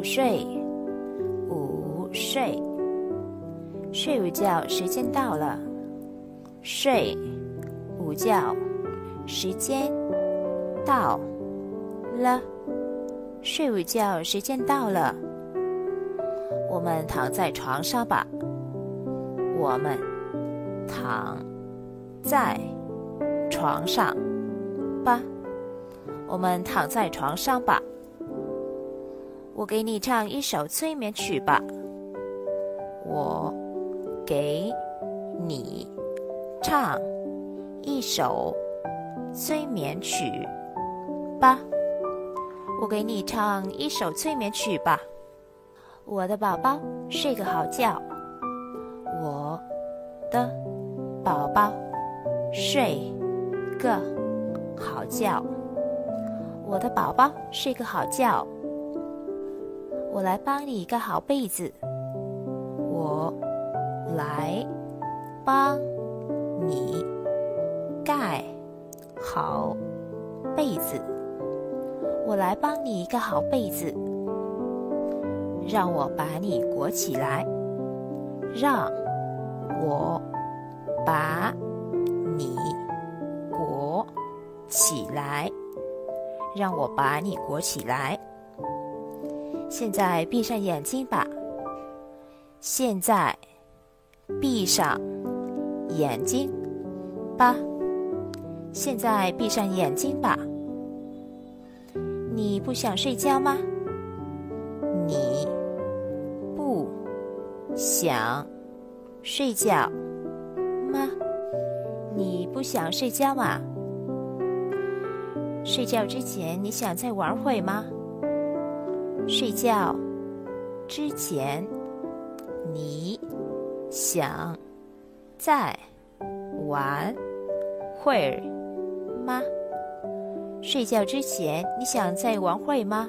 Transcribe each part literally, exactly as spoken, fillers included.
睡，午睡，睡午觉时间到了。睡午觉时间到了，睡午觉时间到了。我们躺在床上吧。我们躺在床上吧。我们躺在床上吧。我给你唱一首催眠曲吧。我给你唱一首催眠曲吧。我给你唱一首催眠曲吧。我的宝宝睡个好觉。我的宝宝睡个好觉。我的宝宝睡个好觉。我来帮你盖好被子。我来帮你盖好被子。我来帮你盖好被子。让我把你裹起来。让我把你裹起来。让我把你裹起来。现在闭上眼睛吧。现在闭上眼睛吧。现在闭上眼睛吧。你不想睡觉吗？你不想睡觉吗？你不想睡觉吗？睡觉之前你想再玩会吗？睡觉之前你想再玩会儿吗？睡觉之前你想再玩会吗？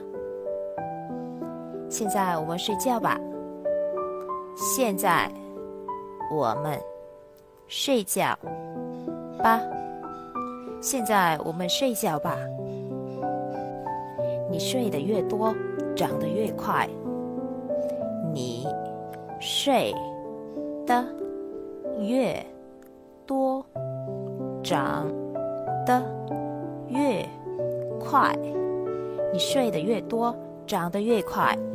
现在我们睡觉吧。现在我们睡觉吧。现在我们睡觉吧。你睡得越多，长得越快。你睡得越多，长得越快。你睡得越多，长得越快。